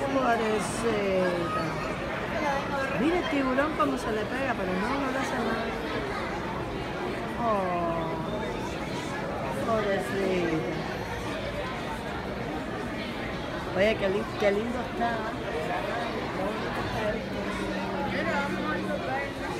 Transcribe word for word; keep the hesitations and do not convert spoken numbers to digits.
Pobrecita. Mira el tiburón como se le pega, pero no, no le hace nada. Oh, pobrecita. Oye, qué, li qué lindo está. Qué bonito está esto.